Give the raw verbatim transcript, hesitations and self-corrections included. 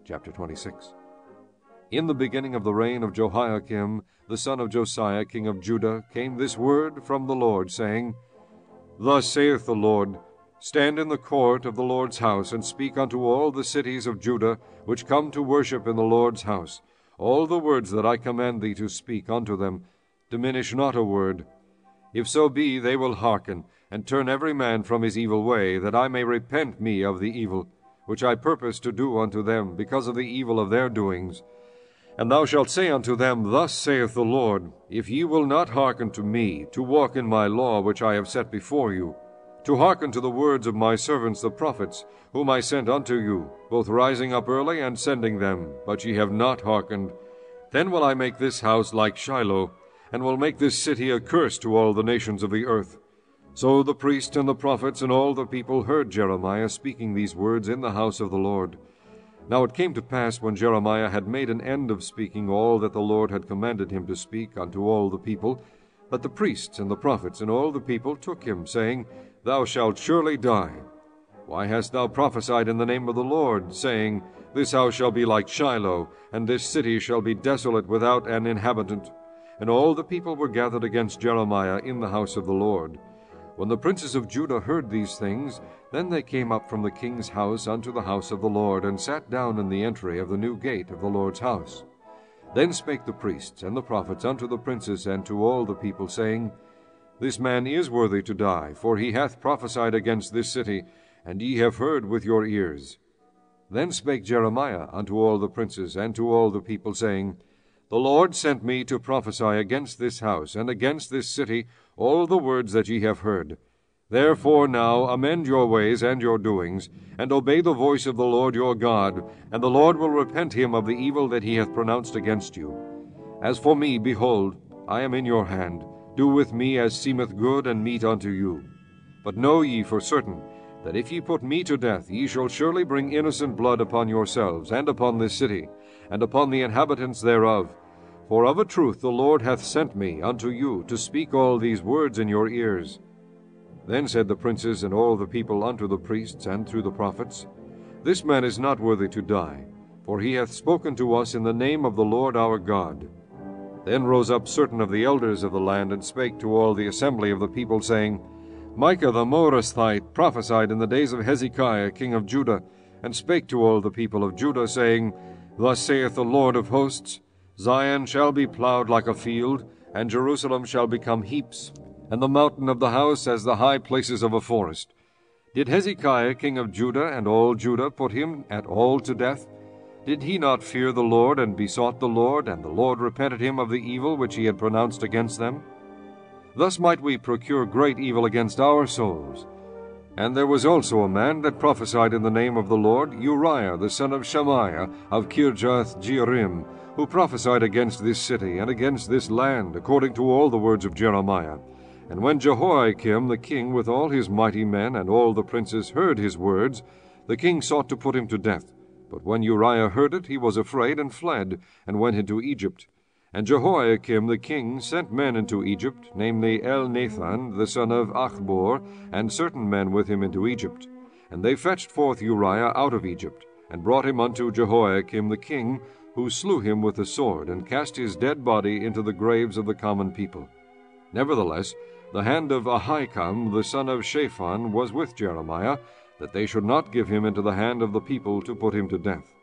Chapter twenty-six. In the beginning of the reign of Jehoiakim, the son of Josiah, king of Judah, came this word from the Lord, saying, Thus saith the Lord, Stand in the court of the Lord's house, and speak unto all the cities of Judah, which come to worship in the Lord's house, all the words that I command thee to speak unto them. Diminish not a word. If so be they will hearken, and turn every man from his evil way, that I may repent me of the evil, which I purpose to do unto them, because of the evil of their doings. And thou shalt say unto them, Thus saith the Lord, If ye will not hearken to me, to walk in my law which I have set before you, to hearken to the words of my servants the prophets, whom I sent unto you, both rising up early and sending them, but ye have not hearkened, then will I make this house like Shiloh, and will make this city a curse to all the nations of the earth. So the priests and the prophets and all the people heard Jeremiah speaking these words in the house of the Lord. Now it came to pass, when Jeremiah had made an end of speaking all that the Lord had commanded him to speak unto all the people, that the priests and the prophets and all the people took him, saying, Thou shalt surely die. Why hast thou prophesied in the name of the Lord, saying, This house shall be like Shiloh, and this city shall be desolate without an inhabitant? And all the people were gathered against Jeremiah in the house of the Lord. When the princes of Judah heard these things, then they came up from the king's house unto the house of the Lord, and sat down in the entry of the new gate of the Lord's house. Then spake the priests and the prophets unto the princes and to all the people, saying, This man is worthy to die, for he hath prophesied against this city, and ye have heard with your ears. Then spake Jeremiah unto all the princes and to all the people, saying, The Lord sent me to prophesy against this house and against this city all the words that ye have heard. Therefore now amend your ways and your doings, and obey the voice of the Lord your God, and the Lord will repent him of the evil that he hath pronounced against you. As for me, behold, I am in your hand. Do with me as seemeth good and meet unto you. But know ye for certain, that if ye put me to death, ye shall surely bring innocent blood upon yourselves, and upon this city, and upon the inhabitants thereof. For of a truth the Lord hath sent me unto you, to speak all these words in your ears. Then said the princes and all the people unto the priests and through the prophets, This man is not worthy to die, for he hath spoken to us in the name of the Lord our God. Then rose up certain of the elders of the land, and spake to all the assembly of the people, saying, Micah the Morasthite prophesied in the days of Hezekiah king of Judah, and spake to all the people of Judah, saying, Thus saith the Lord of hosts, Zion shall be plowed like a field, and Jerusalem shall become heaps, and the mountain of the house as the high places of a forest. Did Hezekiah king of Judah and all Judah put him at all to death? Did he not fear the Lord, and besought the Lord, and the Lord repented him of the evil which he had pronounced against them? Thus might we procure great evil against our souls. And there was also a man that prophesied in the name of the Lord, Uriah the son of Shemaiah of Kirjath-jearim, who prophesied against this city and against this land, according to all the words of Jeremiah. And when Jehoiakim the king with all his mighty men and all the princes heard his words, the king sought to put him to death. But when Uriah heard it, he was afraid, and fled, and went into Egypt. And Jehoiakim the king sent men into Egypt, namely Elnathan the son of Achbor, and certain men with him into Egypt. And they fetched forth Uriah out of Egypt, and brought him unto Jehoiakim the king, who slew him with the sword, and cast his dead body into the graves of the common people. Nevertheless, the hand of Ahikam the son of Shaphan was with Jeremiah, that they should not give him into the hand of the people to put him to death.